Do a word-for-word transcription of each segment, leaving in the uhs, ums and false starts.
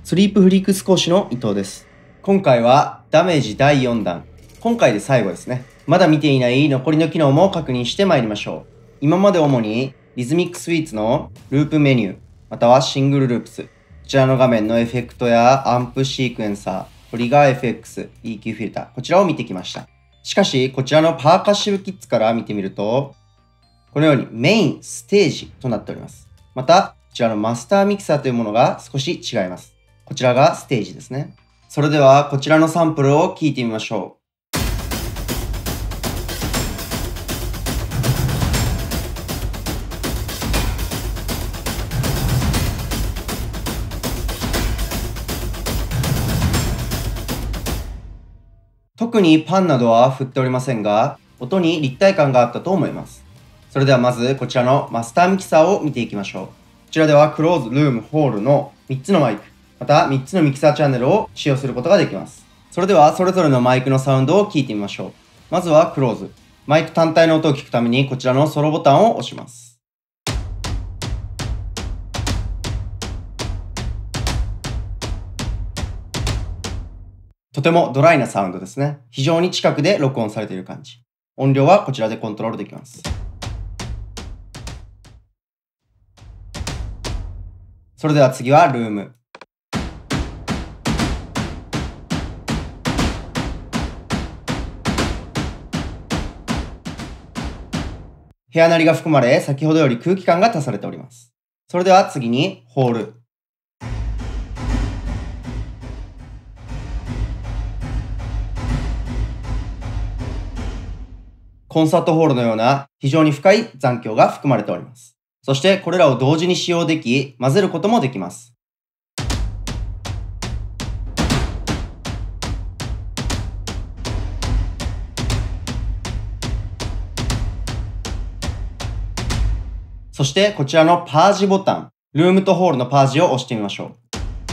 スリープフリークス講師の伊藤です。今回はダメージだいよんだん。今回で最後ですね。まだ見ていない残りの機能も確認してまいりましょう。今まで主にリズミックスイーツのループメニュー、またはシングルループス、こちらの画面のエフェクトやアンプシークエンサー、トリガー エフエックス、イーキュー フィルター、こちらを見てきました。しかし、こちらのパーカッシブキッズから見てみると、このようにメイン、ステージとなっております。また、こちらのマスターミキサーというものが少し違います。こちらがステージですね。それではこちらのサンプルを聞いてみましょう。特にパンなどは振っておりませんが、音に立体感があったと思います。それではまずこちらのマスターミキサーを見ていきましょう。こちらではクローズ、ルーム、ホールのみっつのマイク、またみっつのミキサーチャンネルを使用することができます。それではそれぞれのマイクのサウンドを聞いてみましょう。まずはクローズ。マイク単体の音を聞くためにこちらのソロボタンを押します。とてもドライなサウンドですね。非常に近くで録音されている感じ。音量はこちらでコントロールできます。それでは次はルーム。部屋なりが含まれ、先ほどより空気感が足されております。それでは次にホール。コンサートホールのような非常に深い残響が含まれております。そしてこれらを同時に使用でき、混ぜることもできます。そしてこちらのパージボタン、ルームとホールのパージを押してみましょう。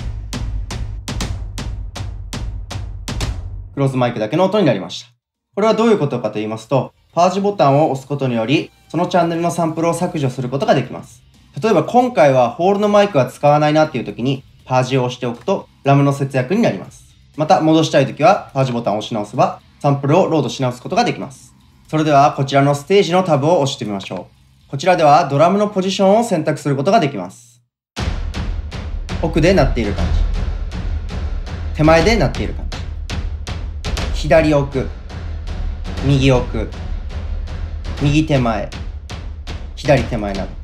クローズマイクだけの音になりました。これはどういうことかと言いますと、パージボタンを押すことにより、そのチャンネルのサンプルを削除することができます。例えば今回はホールのマイクは使わないなっていう時に、パージを押しておくとラムの節約になります。また戻したい時はパージボタンを押し直せば、サンプルをロードし直すことができます。それではこちらのステージのタブを押してみましょう。こちらではドラムのポジションを選択することができます。奥で鳴っている感じ。手前で鳴っている感じ。左奥。右奥。右手前。左手前など。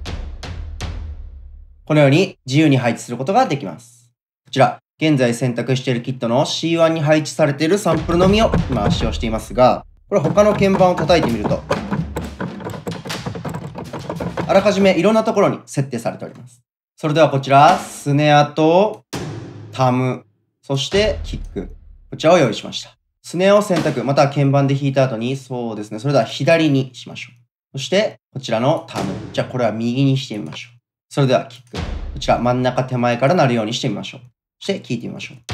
このように自由に配置することができます。こちら、現在選択しているキットの シーワン に配置されているサンプルのみを今使用していますが、これ他の鍵盤を叩いてみると、あらかじめいろんなところに設定されております。それではこちら、スネアとタム、そしてキック。こちらを用意しました。スネアを選択、または鍵盤で弾いた後に、そうですね。それでは左にしましょう。そして、こちらのタム。じゃあこれは右にしてみましょう。それではキック。こちら真ん中手前から鳴るようにしてみましょう。そして聴いてみましょう。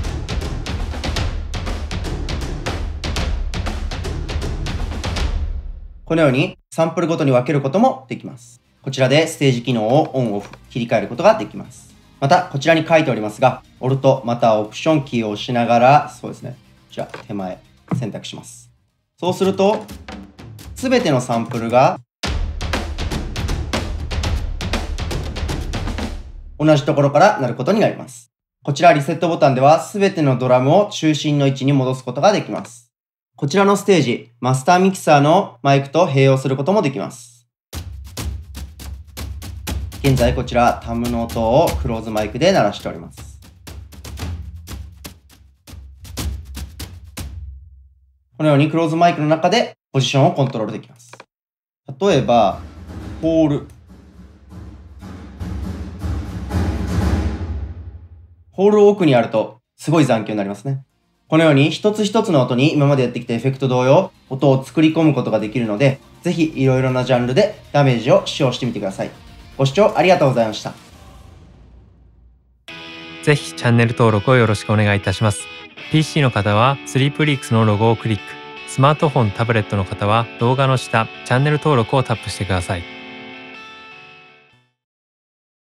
このようにサンプルごとに分けることもできます。こちらでステージ機能をオンオフ切り替えることができます。またこちらに書いておりますが、オルトまたはオプションキーを押しながら、そうですね。こちら手前選択します。そうすると、すべてのサンプルが同じところから鳴ることになります。こちらリセットボタンではすべてのドラムを中心の位置に戻すことができます。こちらのステージ、マスターミキサーのマイクと併用することもできます。現在こちらタムの音をクローズマイクで鳴らしております。このようにクローズマイクの中でポジションをコントロールできます。例えば、ホール。ホール奥にあるとすごい残響になりますね。このように一つ一つの音に今までやってきたエフェクト同様、音を作り込むことができるので、ぜひいろいろなジャンルでダメージを使用してみてください。ご視聴ありがとうございました。 ぜひチャンネル登録をよろしくお願いいたします。ピーシー の方はスリープリークスのロゴをクリック。スマートフォン、タブレットの方は動画の下、チャンネル登録をタップしてください。